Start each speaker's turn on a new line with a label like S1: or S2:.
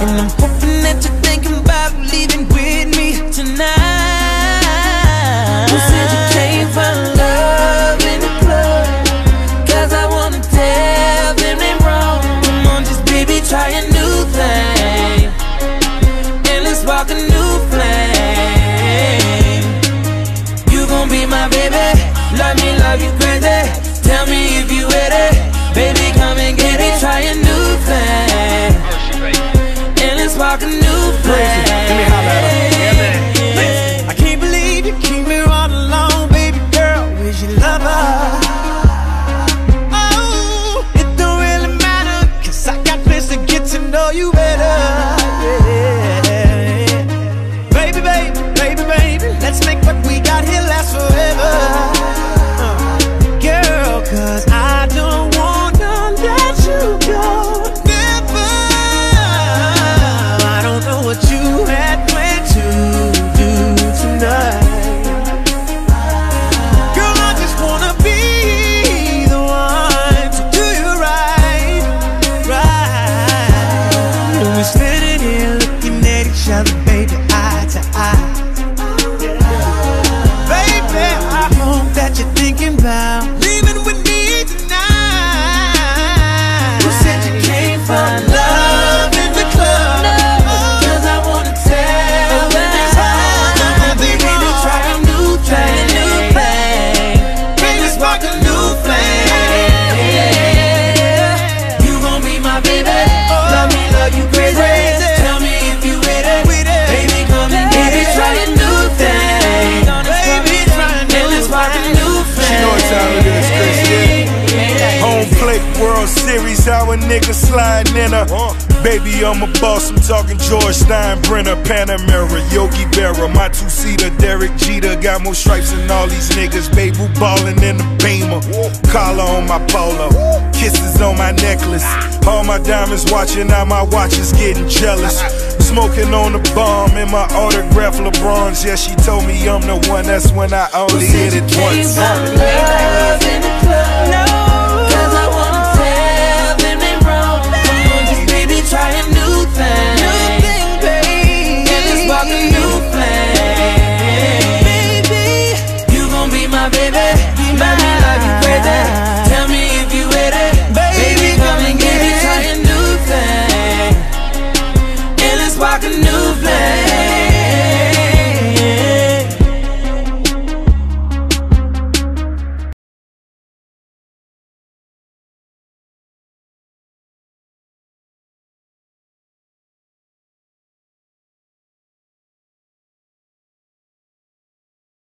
S1: And I'm hoping that you're thinking about leaving with me tonight. Who said you can't find love in the club? Cause I wanna tell them they wrong. Come on, just baby, try a new thing, and let's spark a new flame. You gon' be my baby, love me, love you crazy. Tell me if you with it, baby, come and get it. Try a new thing, and let's spark a new flame.
S2: Let me holler at her.
S1: I can't believe you keep me all alone, baby girl. Where's your lover? Oh, it don't really matter, cause I got plans to get to know you better. Yeah. Baby, baby, baby, baby, let's make what we got here last forever. Girl, cause I don't wanna let you go. Never. I don't know what you had planned to do tonight. Girl, I just wanna be the one to do you right, right. And we're standing here looking at each other, baby, eye to eye. Baby, I hope that you're thinking about leaving with me tonight. Who said you can't find love in the club? Cause I wanna tell them it's hard. Baby, to try a new thing, baby, spark a new flame. You gon' be my baby, love me, love you crazy. Tell me if you with it, baby, come and get it. Try a new thing, baby, and let's spark a new flame.
S2: She know what time it is, Chris, yeah. Home plate, World Series, how a nigga sliding in her. Baby, I'm a boss, I'm talking George Steinbrenner, Panamera, Yogi Berra, my two-seater, Derek Jeter. Got more stripes than all these niggas, baby, who ballin' in the Beamer. Collar on my polo, kisses on my necklace. All my diamonds watching, now my watch is getting jealous. Smoking on the bomb in my autograph LeBrons. Yeah, she told me I'm the one, that's when I only hit it once.
S1: Love in the club.